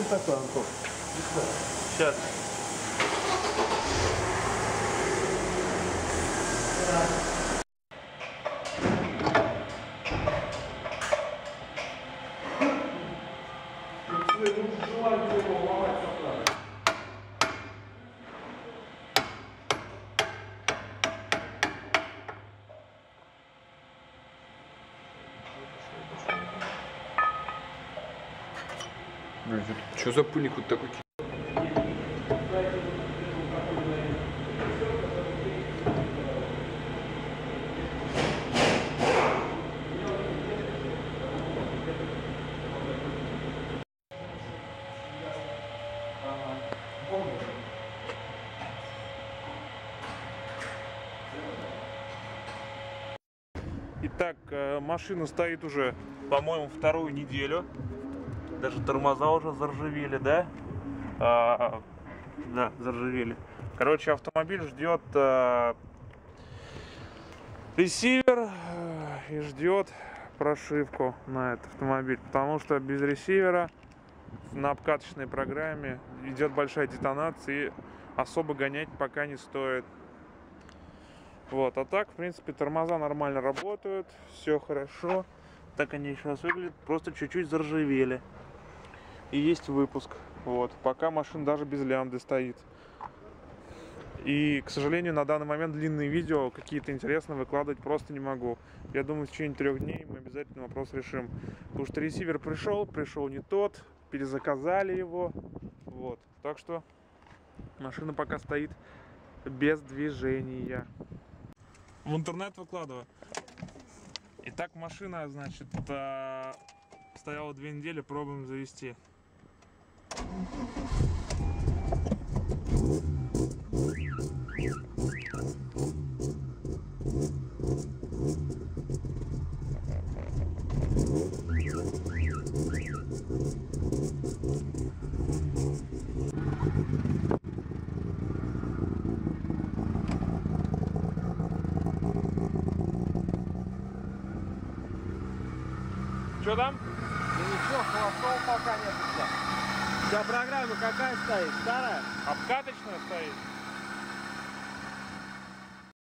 такое, Антон? Сейчас. Что за пыльник вот такой? Итак, машина стоит уже, по-моему, вторую неделю. Даже тормоза уже заржавели, да? Да, заржавели. Короче, автомобиль ждет ресивер и ждет прошивку на этот автомобиль. Потому что без ресивера на обкаточной программе идет большая детонация и особо гонять пока не стоит. Вот, а так, в принципе, тормоза нормально работают, все хорошо. Так они сейчас выглядят, просто чуть-чуть заржавели. И есть выпуск. Вот, пока машина даже без лямбды стоит. И, к сожалению, на данный момент длинные видео какие-то интересные выкладывать просто не могу. Я думаю, в течение 3 дней мы обязательно вопрос решим. Потому что ресивер пришел не тот, перезаказали его. Вот, так что машина пока стоит без движения. В интернет выкладываю. Итак, машина, значит, стояла 2 недели, пробуем завести. Что там? Ну ничего, холостого пока нет. У тебя программа какая стоит? Старая? Обкаточная стоит.